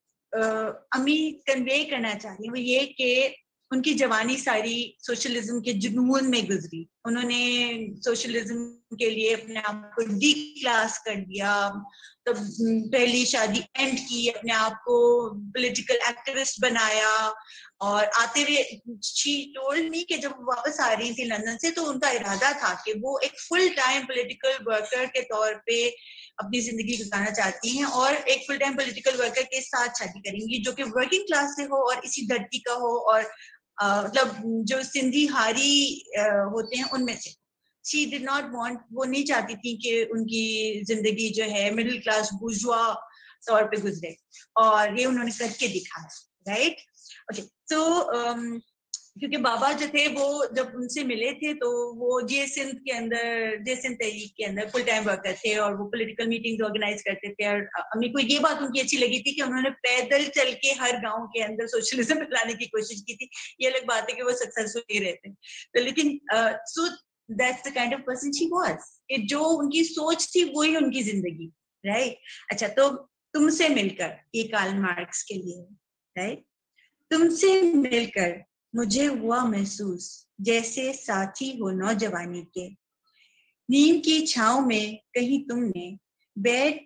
امی کنوے کرنا چاہتی ہیں وہ یہ کہ ان کی جوانی ساری سوشلزم کے جنون میں گزری. انہوں نے سوشلزم کے لیے اپنے آپ کو ڈی کلاس کر دیا، تب پہلی شادی اینڈ کی، اپنے آپ کو پولیٹیکل ایکٹیوسٹ بنایا، اور آتے ہوئے شی ٹولڈ می کہ جب واپس آ رہی تھی لندن سے تو ان کا ارادہ تھا کہ وہ ایک فل ٹائم پولیٹیکل ورکر کے طور پہ اپنی زندگی گزارنا چاہتی ہیں، اور ایک فل ٹائم پولیٹیکل ورکر کے ساتھ شادی کریں گی جو کہ ورکنگ کلاس سے ہو اور اسی دھرتی کا ہو، اور مطلب جو سندھی ہاری ہوتے ہیں ان میں سے. شی ڈڈ ناٹ وانٹ، وہ نہیں چاہتی تھی کہ ان کی زندگی جو ہے مڈل کلاس بورژوا طور پہ گزرے، اور یہ انہوں نے کر کے دکھایا. Right okay. سو کیونکہ بابا جو تھے وہ جب ان سے ملے تھے تو وہ جے سندھ کے اندر، جے سندھ تحریک کے اندر فل ٹائم ورکر تھے، اور وہ پولیٹیکل میٹنگز آرگنائز کرتے تھے. اور امی کو یہ بات ان کی اچھی لگی تھی کہ انہوں نے پیدل چل کے ہر گاؤں کے اندر سوشلزم لانے کی کوشش کی تھی. یہ الگ بات ہے کہ وہ سکسیسفل نہیں رہتے تو، لیکن so that's the kind of person she was. جو ان کی سوچ تھی وہی ان کی زندگی. رائٹ. اچھا، تو تم سے مل کر، یہ کارل مارکس کے لیے. رائٹ. تم سے مل کر مجھے ہوا محسوس جیسے ساتھی ہو نوجوانی کے. نیم کی چھاؤں میں کہیں تم نے بیٹھ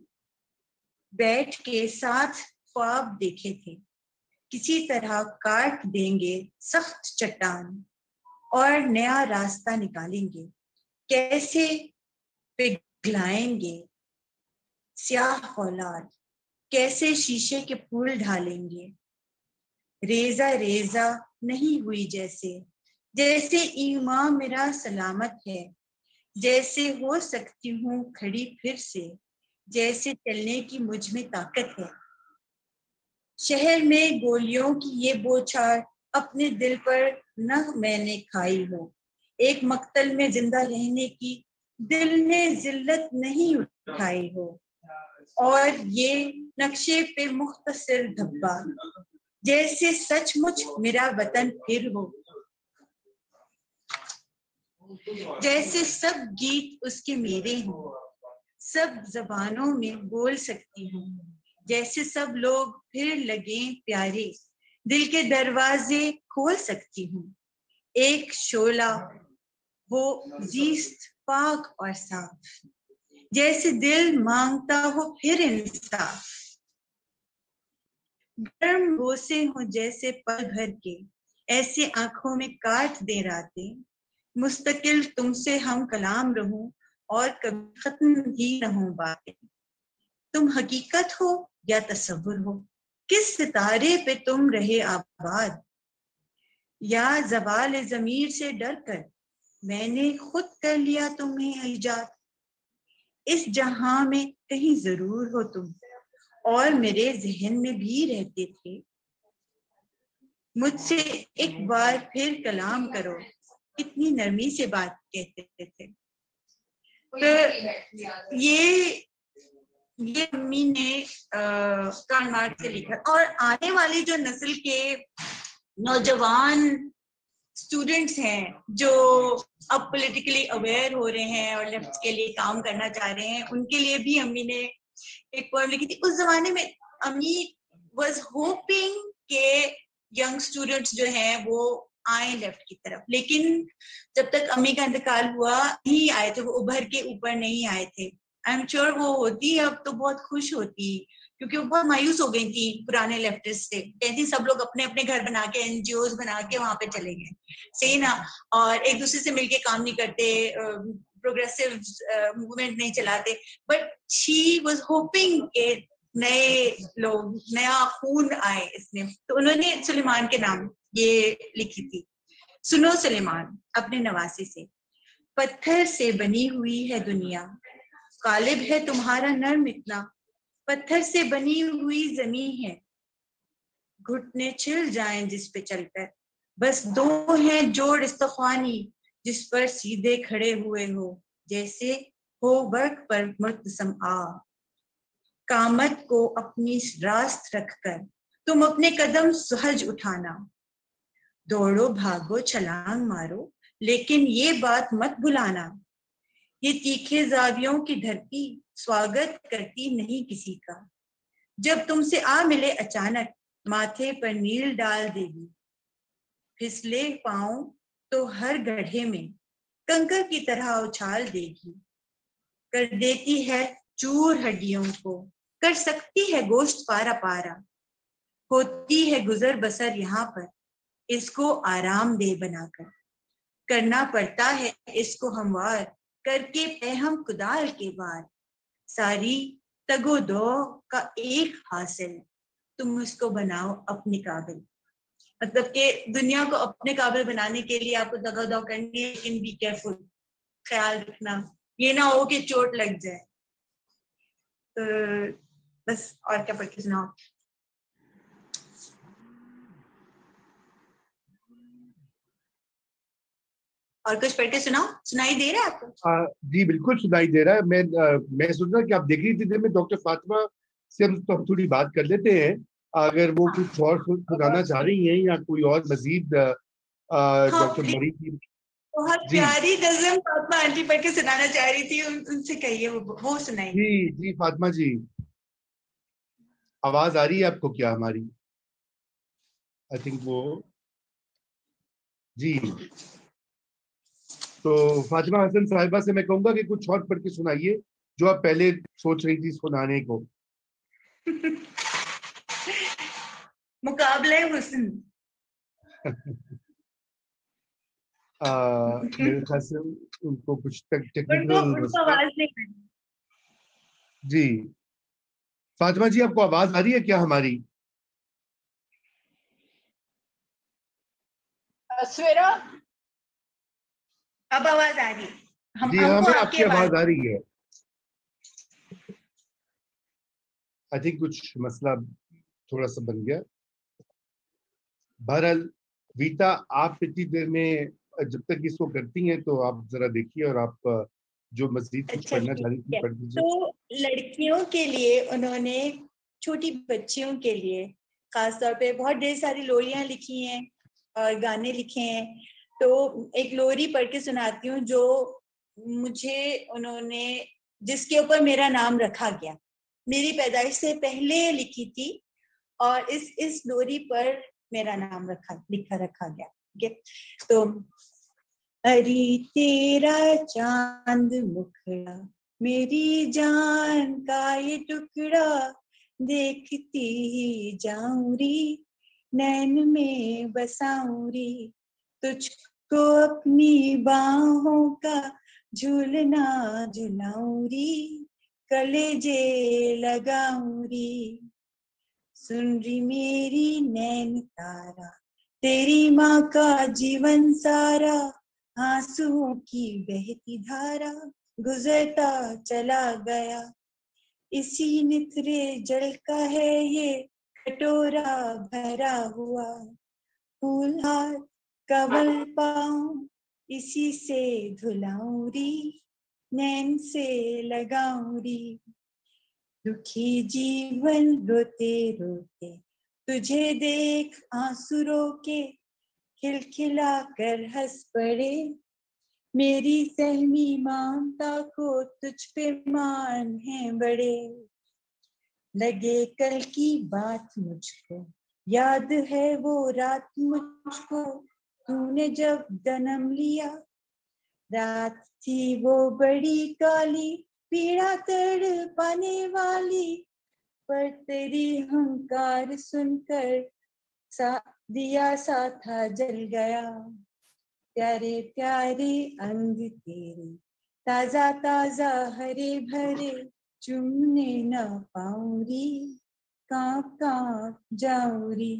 بیٹھ کے ساتھ خواب دیکھے تھے. کسی طرح کاٹ دیں گے سخت چٹان اور نیا راستہ نکالیں گے. کیسے پگھلائیں گے سیاہ فولاد، کیسے شیشے کے پھول ڈھالیں گے. ریزہ ریزہ نہیں ہوئی جیسے، جیسے ایمان میرا سلامت ہے، جیسے ہو سکتی ہوں کھڑی پھر سے، جیسے چلنے کی مجھ میں طاقت ہے. شہر میں گولیوں کی یہ بوچھار اپنے دل پر نہ میں نے کھائی ہو. ایک مقتل میں زندہ رہنے کی دل نے ذلت نہیں اٹھائی ہو. اور یہ نقشے پہ مختصر دھبا، جیسے سچ مچ میرا وطن پھر ہو. جیسے سب گیت اس کے میرے ہوں، سب زبانوں میں بول سکتی ہوں. جیسے سب لوگ پھر لگیں پیارے، دل کے دروازے کھول سکتی ہوں. ایک شعلہ ہو زیست پاک اور صاف، جیسے دل مانگتا ہو پھر انصاف. گرم بوسے ہوں جیسے پل بھر کے، ایسے آنکھوں میں کاٹ دے راتیں. مستقل تم سے ہم کلام رہوں اور کبھی ختم ہی نہ ہوں باتیں. تم حقیقت ہو یا تصور ہو، کس ستارے پہ تم رہے آباد. یا زوال ضمیر سے ڈر کر میں نے خود کر لیا تمہیں ایجاد. اس جہاں میں کہیں ضرور ہو تم، اور میرے ذہن میں بھی رہتے تھے. مجھ سے ایک بار پھر کلام کرو، کتنی نرمی سے بات کہتے تھے. تو یہ یہ امی نے کارل مارکس سے لکھا. اور آنے والی جو نسل کے نوجوان اسٹوڈینٹس ہیں جو اب پولیٹیکلی اویئر ہو رہے ہیں اور لیفٹ کے لیے کام کرنا چاہ رہے ہیں, ان کے لیے بھی امی نے ایک پوئم لکھی تھی. اس زمانے میں امی واز ہوپنگ کہ ینگ اسٹوڈینٹس جو ہیں وہ آئیں لیفٹ کی طرف, لیکن جب تک امی کا انتقال ہوا نہیں آئے تھے, وہ ابھر کے اوپر نہیں آئے تھے. آئی ایم شیور وہ ہوتی اب تو بہت خوش ہوتی, کیونکہ وہ بہت مایوس ہو گئی تھی پرانے لیفٹسٹ سے. کہتی سب لوگ اپنے اپنے گھر بنا کے این جی اوز بنا کے وہاں پہ چلے گئے, صحیح نا, اور ایک دوسرے سے مل کے کام نہیں کرتے, پروگریسو موومنٹ نہیں چلاتے. بٹ شی واز ہوپنگ کہ نئے لوگ, نیا خون آئے اس میں. تو انہوں نے سلیمان کے نام یہ لکھی تھی. سنو سلیمان اپنے نواسی سے. پتھر سے بنی ہوئی ہے دنیا, غالب ہے تمہارا نرم اتنا. پتھر سے بنی ہوئی زمین ہے, گھٹنے چھل جائیں جس پہ چل کر. بس دو ہیں جوڑ استخوانی جس پر سیدھے کھڑے ہوئے ہو, جیسے ہو برق پر مرتسم آ. قامت کو اپنی راست رکھ کر تم اپنے قدم سہج اٹھانا. دوڑو بھاگو چھلانگ مارو لیکن یہ بات مت بھلانا, یہ تیکھے زاویوں کی دھرتی سواگت کرتی نہیں کسی کا. جب تم سے آ ملے اچانک ماتھے پر نیل ڈال دے گی. پھسلے پاؤں تو ہر گڑھے میں کنکر کی طرح اچھال دے گی. کر دیتی ہے چور ہڈیوں کو, کر سکتی ہے گوشت پارا پارا. ہوتی ہے گزر بسر یہاں پر اس کو آرام دہ بنا کر. کرنا پڑتا ہے اس کو ہموار کر کے پہم کدال کے بار. ساری تگو دو کا ایک حاصل تم اس کو بناؤ اپنے قابل. مطلب کہ دنیا کو اپنے قابل بنانے کے لیے آپ کو دگا دو کرنی ہے, لیکن بی کیئرفل, خیال رکھنا یہ نہ ہو کہ چوٹ لگ جائے. تو بس اور کیا پڑھ کے سناؤ. اور کچھ پڑھ کے سناؤ, سنائی دے رہا ہے آپ کو؟ جی بالکل سنائی دے رہا ہے. میں میں سن رہا کہ آپ دیکھ رہی تھی میں ڈاکٹر فاطمہ سے ہم تو تھوڑی بات کر لیتے ہیں, اگر وہ کچھ اور سنانا چاہ رہی ہیں یا کوئی اور مزید ڈاکٹر مری کی بہت پیاری نظم فاطمہ آنٹی پڑھ کے سنانا چاہ رہی تھی, ان سے کہیے وہ سنائیں. جی جی فاطمہ جی, آواز آ رہی ہے آپ کو کیا ہماری؟ آئی تھنک وہ جی. تو فاطمہ حسن صاحبہ سے میں کہوں گا کہ کچھ اور پڑھ کے سنائیے جو آپ پہلے سوچ رہی تھی سنانے کو. مقابلہ حسن. میرے خیال سے ان کو کچھ ٹیکنیکل آواز نہیں. جی فاطمہ جی آپ کو آواز آ رہی ہے کیا ہماری؟ سویرا اب آواز آ رہی ہے. جی ہمیں آپ کی آواز آ رہی ہے. آئی تھنک کچھ مسئلہ تھوڑا سا بن گیا. بہرحال ویتا آپ اتنی دیر میں جب تک اس کو کرتی ہیں تو آپ ذرا دیکھیے اور آپ جو مزید کچھ پڑھنا چاہ رہی تھی پڑھ دیجیے. تو لڑکیوں کے لیے انہوں نے, چھوٹی بچیوں کے لیے خاص طور پہ بہت ڈھیر ساری لوریاں لکھی ہیں اور گانے لکھے ہیں. تو ایک لوری پڑھ کے سناتی ہوں جو مجھے انہوں نے, جس کے اوپر میرا نام رکھا گیا, میری پیدائش سے پہلے لکھی تھی اور اس اس لوری پر میرا نام رکھا لکھا رکھا گیا. ٹھیک ہے, تو اری تیرا چاند مکھڑا میری جان کا یہ ٹکڑا, دیکھتی ہی جاؤں ری نین میں بساؤں ری, تجھ کو اپنی باہوں کا جھولنا جھلاؤں ری, کلیجے لگاؤں ری. سن ری میری نین تارا تیری ماں کا جیون سارا, آنسوؤں کی بہتی دھارا گزرتا چلا گیا. اسی نترے جل کا ہے یہ کٹورا بھرا ہوا, پھول ہار کبل پاؤں اسی سے سے دھلاؤں ری نین سے لگاؤں ری. दुखी जीवन रोते रोते तुझे देख आंसू रोके खिलखिला कर हंस पड़े मेरी सहमी ममता को तुझ पे मान है बड़े लगे कल की बात मुझको याद है वो रात मुझको तूने जब जन्म लिया रात थी वो बड़ी काली पीड़ा तड़पाने वाली पर तेरी हंकार सुनकर सा दिया सा था जल गया प्यारे प्यारे अंग तेरे ताजा ताजा हरे भरे चुमने न पाऊं री कांप कांप जाऊं री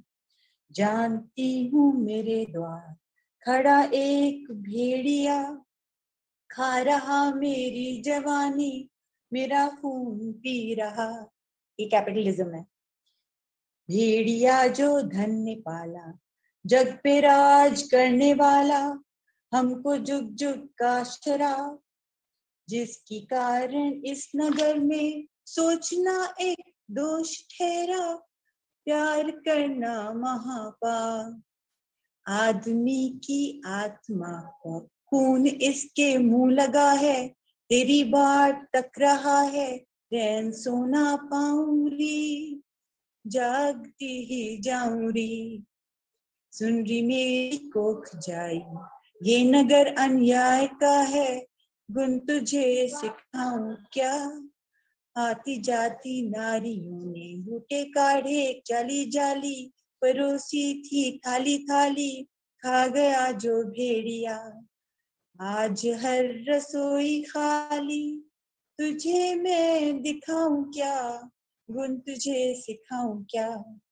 जानती हूँ मेरे द्वार खड़ा एक भेड़िया खा रहा मेरी जवानी मेरा खून पी रहा ये कैपिटलिज्म है भेड़िया जो धन ने पाला जग पे राज करने वाला हमको जुग जुग का शराब जिसकी कारण इस नगर में सोचना एक दोष ठहरा प्यार करना महापाप आदमी की आत्मा को खून इसके मुंह लगा है तेरी बाट तक रहा है रैन सोना पाऊं री जागती ही जाऊं री सुन री मेरी कोख जाई ये नगर अन्याय का है गुण तुझे सिखाऊं क्या आती जाती नारियों ने बूटे काढ़े जाली जाली परोसी थी थाली थाली खा गया जो भेड़िया आज हर रसोई खाली तुझे मैं दिखाऊं क्या गुण तुझे सिखाऊं क्या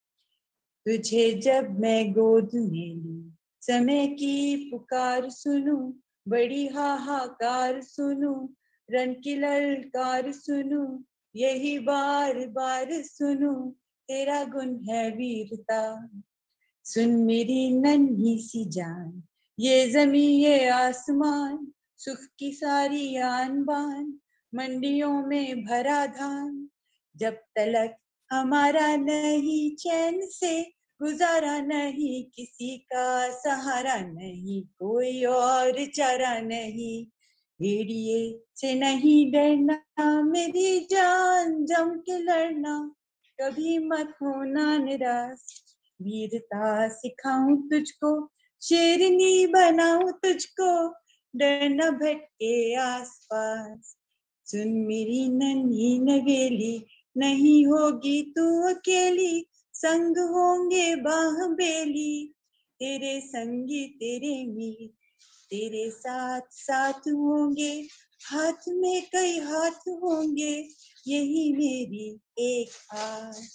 तुझे जब मैं गोद में लूं समय की पुकार सुनूं बड़ी हाहाकार सुनूं रन की ललकार सुनूं यही बार बार सुनूं तेरा गुण है वीरता सुन मेरी नन्ही सी जान ये जमी ये आसमान सुख की सारी आन बान मंडियों में भरा धान जब तलक हमारा नहीं चैन से गुजारा नहीं किसी का सहारा नहीं कोई और चारा नहीं भेड़िए से नहीं डरना मेरी जान जम के लड़ना कभी मत होना निराश वीरता सिखाऊं तुझको शेरनी बनाऊं तुझको डरना भटके आसपास सुन मेरी नन्ही नवेली नहीं होगी तू अकेली संग होंगे बाह बेली तेरे संगी तेरे मीत तेरे साथ साथ होंगे हाथ में कई हाथ होंगे यही मेरी एक आस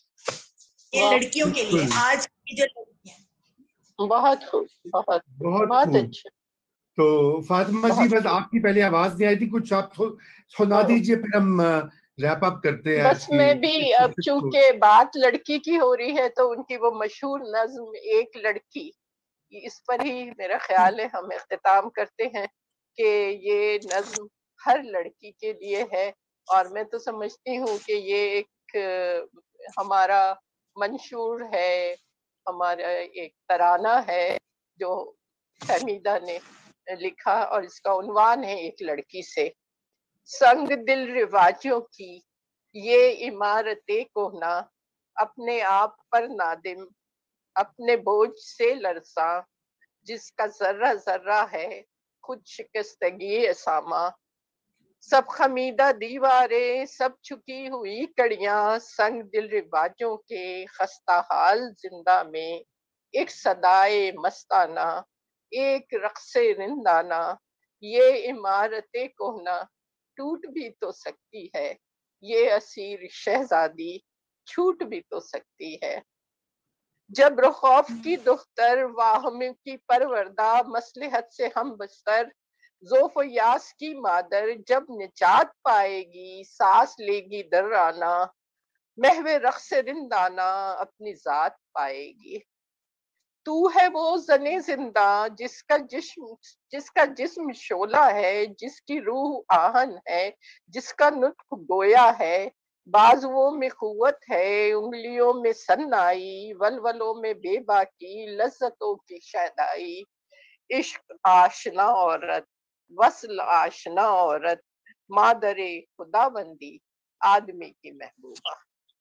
ये लड़कियों के लिए आज की जो लड़कियां बहुत खूब बहुत बहुत बहुत अच्छा तो फातिमा जी बस आपकी पहले आवाज नहीं आई थी कुछ आप सुना दीजिए फिर हम रैप अप करते हैं बस मैं भी अब चूंकि बात लड़की की हो रही है तो उनकी वो मशहूर नज्म एक लड़की इस पर ही मेरा ख्याल है हम इख्तिताम करते हैं कि ये नज्म हर लड़की के लिए है और मैं तो समझती हूँ कि ये एक हमारा मंशूर है हमारा एक तराना है जो फहमीदा ने लिखा और इसका उन्वान है एक लड़की से संग दिल रिवाजों की ये इमारतें कोहना अपने आप पर नादिम अपने बोझ से लरसा जिसका जर्रा जर्रा है खुद शिकस्तगी असामा सब खमीदा दीवारें सब छुकी हुई कड़ियां संग दिल रिवाजों के खस्ता हाल जिंदा में एक सदाए मस्ताना एक रक्से रिंदाना ये इमारतें कोहना टूट भी तो सकती है ये असीर शहजादी छूट भी तो सकती है जब खौफ की दुख्तर वाहम की परवरदा मसलहत से हम बस्तर ज़ोफ़ यास की मादर जब निजात पाएगी सांस लेगी दर्राना महवे रक्स रिंदाना अपनी जात पाएगी तू है वो जने जिंदा जिसका जिस्म जिसका जिस्म शोला है जिसकी रूह आहन है जिसका नुत्क गोया है بازوؤں میں قوت ہے انگلیوں میں سنائی، ولولوں میں بے باکی لذتوں کی شیدائی، عشق آشنا عورت وصل آشنا عورت، مادر خدا بندی آدمی کی محبوبہ۔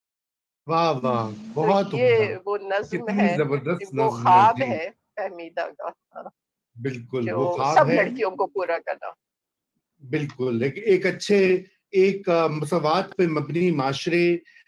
واہ واہ، تو بہت عمدہ، یہ وہ نظم کتنی ہے، زبردست وہ نظم ہے خواب جی، ہے فہمیدہ کا، بالکل جو وہ خواب سب ہے، لڑکیوں کو پورا کرنا۔ بالکل ایک ایک اچھے ایک مساوات پہ مبنی معاشرے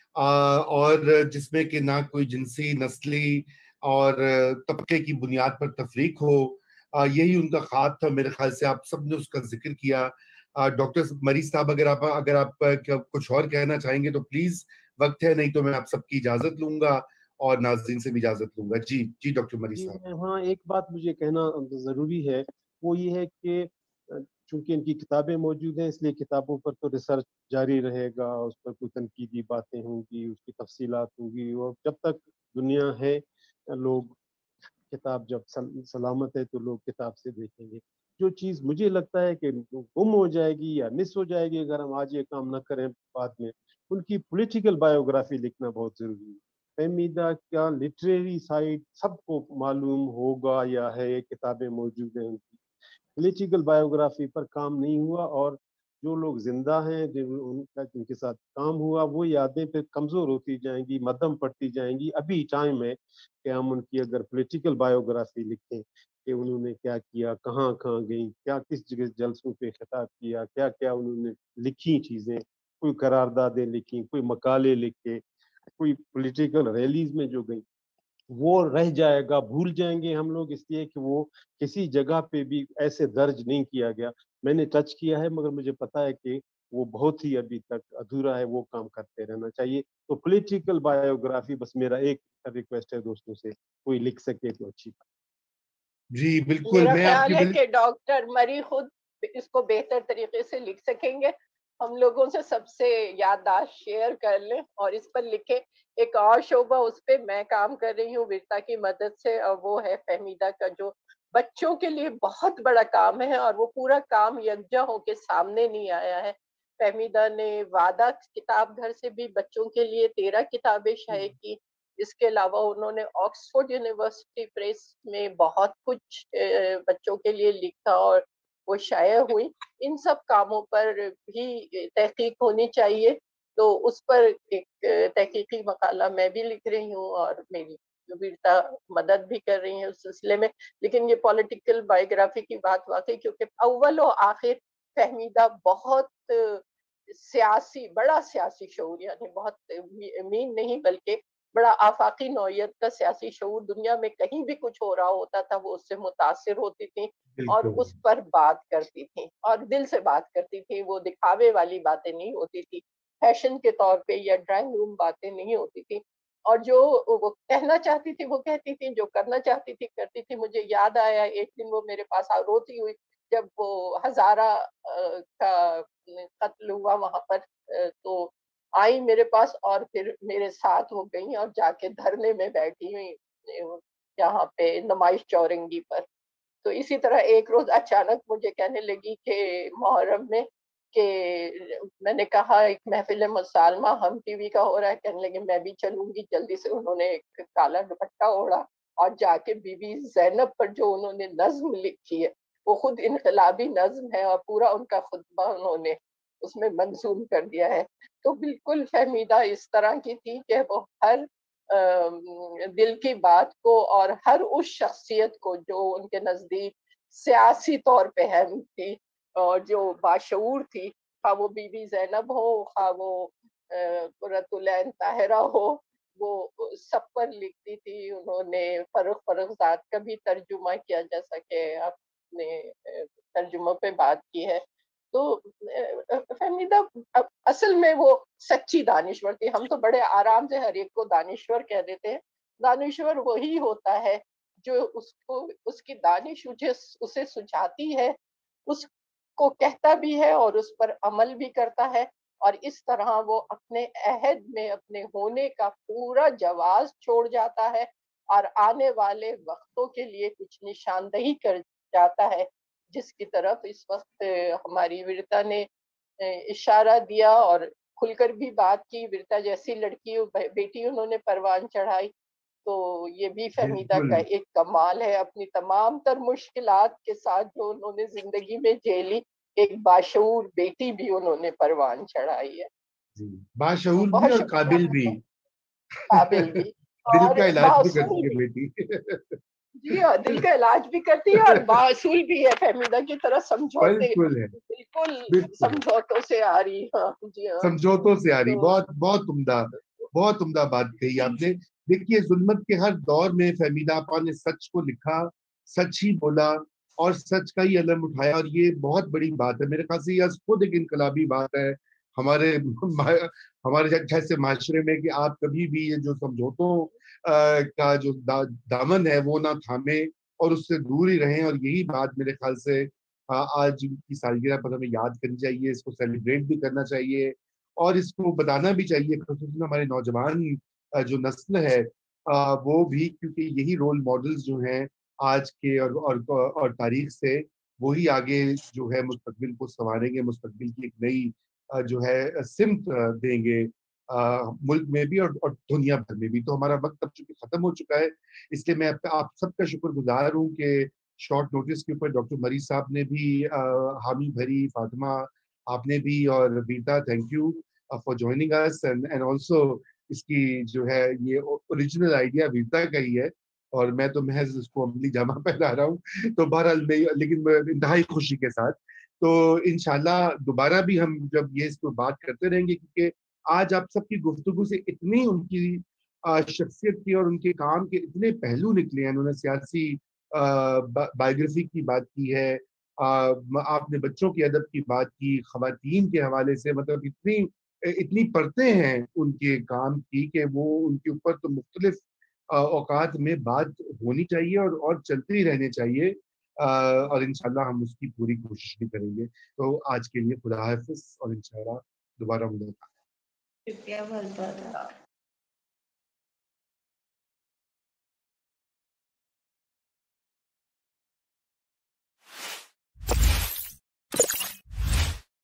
اور جس میں کہ نہ کوئی جنسی نسلی اور طبقے کی بنیاد پر تفریق ہو، یہی ان کا خواب تھا میرے خیال سے۔ آپ سب نے اس کا ذکر کیا۔ ڈاکٹر مری صاحب اگر آپ اگر آپ کچھ اور کہنا چاہیں گے تو پلیز، وقت ہے، نہیں تو میں آپ سب کی اجازت لوں گا اور ناظرین سے بھی اجازت لوں گا۔ جی جی ڈاکٹر مری جی صاحب۔ ہاں، ایک بات مجھے کہنا ضروری ہے، وہ یہ ہے کہ چونکہ ان کی کتابیں موجود ہیں اس لیے کتابوں پر تو ریسرچ جاری رہے گا، اس پر کوئی تنقیدی باتیں ہوں گی، اس کی تفصیلات ہوں گی، اور جب تک دنیا ہے لوگ کتاب جب سلامت ہے تو لوگ کتاب سے دیکھیں گے۔ جو چیز مجھے لگتا ہے کہ گم ہو جائے گی یا مس ہو جائے گی اگر ہم آج یہ کام نہ کریں بعد میں، ان کی پولیٹیکل بایوگرافی لکھنا بہت ضروری ہے۔ فہمیدہ کا لٹریری سائٹ سب کو معلوم ہوگا یا ہے، کتابیں موجود ہیں ان کی، پولیٹیکل بایوگرافی پر کام نہیں ہوا، اور جو لوگ زندہ ہیں جن ان کا جن کے ساتھ کام ہوا وہ یادیں پھر کمزور ہوتی جائیں گی، مدھم پڑتی جائیں گی۔ ابھی ٹائم ہے کہ ہم ان کی اگر پولیٹیکل بایوگرافی لکھیں کہ انہوں نے کیا کیا، کہاں کہاں گئیں، کیا کس جگہ جلسوں پہ خطاب کیا، کیا کیا انہوں نے لکھی چیزیں، کوئی قراردادیں لکھی، کوئی مقالے لکھے، کوئی پولیٹیکل ریلیز میں جو گئی، وہ رہ جائے گا، بھول جائیں گے ہم لوگ، اس لیے کہ وہ کسی جگہ پہ بھی ایسے درج نہیں کیا گیا۔ میں نے ٹچ کیا ہے مگر مجھے پتا ہے کہ وہ بہت ہی ابھی تک ادھورا ہے، وہ کام کرتے رہنا چاہیے۔ تو پولیٹیکل بایوگرافی بس میرا ایک ریکویسٹ ہے دوستوں سے، کوئی لکھ سکے تو اچھی بات۔ جی بالکل، میرا میں آپ خیال کی ہے بل... کہ ڈاکٹر مری خود اس کو بہتر طریقے سے لکھ سکیں گے، ہم لوگوں سے سب سے یادداشت شیئر کر لیں اور اس پر لکھیں۔ ایک اور شعبہ اس پہ میں کام کر رہی ہوں ویرتا کی مدد سے، اور وہ ہے فہمیدہ کا جو بچوں کے لیے بہت بڑا کام ہے، اور وہ پورا کام یکجا ہو کے سامنے نہیں آیا ہے۔ فہمیدہ نے وعدہ کتاب گھر سے بھی بچوں کے لیے تیرہ کتابیں شائع کی، اس کے علاوہ انہوں نے آکسفورڈ یونیورسٹی پریس میں بہت کچھ بچوں کے لیے لکھا اور وہ شائع ہوئی۔ ان سب کاموں پر بھی تحقیق ہونی چاہیے، تو اس پر ایک تحقیقی مقالہ میں بھی لکھ رہی ہوں اور میری ویرتا مدد بھی کر رہی ہیں اس سلسلے میں۔ لیکن یہ پولیٹیکل بایوگرافی کی بات واقعی، کیونکہ اول و آخر فہمیدہ بہت سیاسی، بڑا سیاسی شعور، یعنی بہت مین نہیں بلکہ بڑا آفاقی نوعیت کا سیاسی شعور، دنیا میں کہیں بھی کچھ ہو رہا ہوتا تھا وہ اس سے متاثر ہوتی تھی اور بالکل اس پر بات کرتی تھی اور دل سے بات کرتی تھی۔ وہ دکھاوے والی باتیں نہیں ہوتی تھی، فیشن کے طور پہ یا ڈرائنگ روم باتیں نہیں ہوتی تھی، اور جو وہ کہنا چاہتی تھی وہ کہتی تھی، جو کرنا چاہتی تھی کرتی تھی۔ مجھے یاد آیا ایک دن وہ میرے پاس روتی ہوئی جب وہ ہزارہ کا قتل ہوا وہاں پر، تو آئی میرے پاس اور پھر میرے ساتھ ہو گئی اور جا کے دھرنے میں بیٹھی ہوئی یہاں پہ نمائش چورنگی پر۔ تو اسی طرح ایک روز اچانک مجھے کہنے لگی کہ محرم میں، کہ میں نے کہا ایک محفل مسالمہ ہم ٹی وی کا ہو رہا ہے، کہنے لگے میں بھی چلوں گی۔ جلدی سے انہوں نے ایک کالا دوپٹہ اوڑھا اور جا کے بی بی زینب پر جو انہوں نے نظم لکھی ہے، وہ خود انقلابی نظم ہے اور پورا ان کا خطبہ انہوں نے اس میں منظوم کر دیا ہے۔ تو بالکل فہمیدہ اس طرح کی تھی کہ وہ ہر دل کی بات کو اور ہر اس شخصیت کو جو ان کے نزدیک سیاسی طور پہ اہم تھی اور جو باشعور تھی، خواہ وہ بی بی زینب ہو، خواہ وہ قرۃ العین طاہرہ ہو، وہ سب پر لکھتی تھی۔ انہوں نے فرخ فرخزاد کا بھی ترجمہ کیا، جیسا کہ آپ نے ترجمہ پہ بات کی ہے۔ تو فہمیدہ اصل میں وہ سچی دانشور تھی۔ ہم تو بڑے آرام سے ہر ایک کو دانشور کہہ دیتے ہیں، دانشور وہی ہوتا ہے جو اس کو اس کی دانش اسے سجھاتی ہے، اس کو کہتا بھی ہے اور اس پر عمل بھی کرتا ہے، اور اس طرح وہ اپنے عہد میں اپنے ہونے کا پورا جواز چھوڑ جاتا ہے اور آنے والے وقتوں کے لیے کچھ نشاندہی کر جاتا ہے، جس کی طرف اس وقت ہماری ویرتا نے اشارہ دیا اور کھل کر بھی بات کی. ویرتا جیسی لڑکی بیٹی انہوں نے پروان چڑھائی, تو یہ بھی فہمیدہ کا ایک کمال ہے. اپنی تمام تر مشکلات کے ساتھ جو انہوں نے زندگی میں جھیلی, ایک باشعور بیٹی بھی انہوں نے پروان چڑھائی ہے. باشعور بھی اور قابل بھی, قابل بھی, دل اور کا علاج بھی کرتی ہے بیٹی. جی ہاں, دل کا علاج بھی کرتی ہے اور باصول بھی ہے. فہمیدہ کی طرح سمجھوتے بالکل سمجھوتوں سے آ رہی. ہاں جی ہاں, سمجھوتوں سے آ رہی. بہت بہت عمدہ, بہت عمدہ بات کہی آپ نے. دیکھیے ظلمت کے ہر دور میں فہمیدہ آپا نے سچ کو لکھا, سچ ہی بولا اور سچ کا ہی علم اٹھایا, اور یہ بہت بڑی بات ہے. میرے خیال سے یہ خود ایک انقلابی بات ہے ہمارے ہمارے جیسے معاشرے میں, کہ آپ کبھی بھی یہ جو سمجھوتوں کا جو دامن ہے وہ نہ تھامیں اور اس سے دور ہی رہیں. اور یہی بات میرے خیال سے آج کی سالگرہ پر ہمیں یاد کرنی چاہیے, اس کو سیلیبریٹ بھی کرنا چاہیے اور اس کو بتانا بھی چاہیے, خصوصاً ہمارے نوجوان جو نسل ہے وہ بھی, کیونکہ یہی رول ماڈلز جو ہیں آج کے اور اور, اور تاریخ سے, وہی آگے جو ہے مستقبل کو سنواریں گے, مستقبل کی ایک نئی جو ہے سمت دیں گے ملک میں بھی اور, اور دنیا بھر میں بھی. تو ہمارا وقت اب چونکہ ختم ہو چکا ہے, اس لیے میں آپ سب کا شکر گزار ہوں کہ شارٹ نوٹس کے اوپر ڈاکٹر مری صاحب نے بھی حامی بھری, فاطمہ آپ نے بھی, اور ویرتا thank you for joining us, and also اس کی جو ہے یہ اوریجنل آئیڈیا ویرتا کا ہی ہے اور میں تو محض اس کو عملی جامہ پہنا رہا ہوں. تو بہرحال لیکن انتہائی خوشی کے ساتھ, تو انشاءاللہ دوبارہ بھی ہم جب یہ اس کو بات کرتے رہیں گے, کیونکہ آج آپ سب کی گفتگو سے اتنی ان کی شخصیت کی اور ان کے کام کے اتنے پہلو نکلے ہیں. انہوں نے سیاسی بایوگرافی کی بات کی ہے, آپ نے بچوں کی ادب کی بات کی, خواتین کے حوالے سے, مطلب اتنی اتنی پرتیں ہیں ان کے کام کی کہ وہ ان کے اوپر تو مختلف اوقات میں بات ہونی چاہیے اور اور چلتے ہی رہنے چاہیے, اور انشاءاللہ ہم اس کی پوری کوشش بھی کریں گے. تو آج کے لیے خدا حافظ اور انشاءاللہ دوبارہ ملاقات. شکریہ بہت بہت.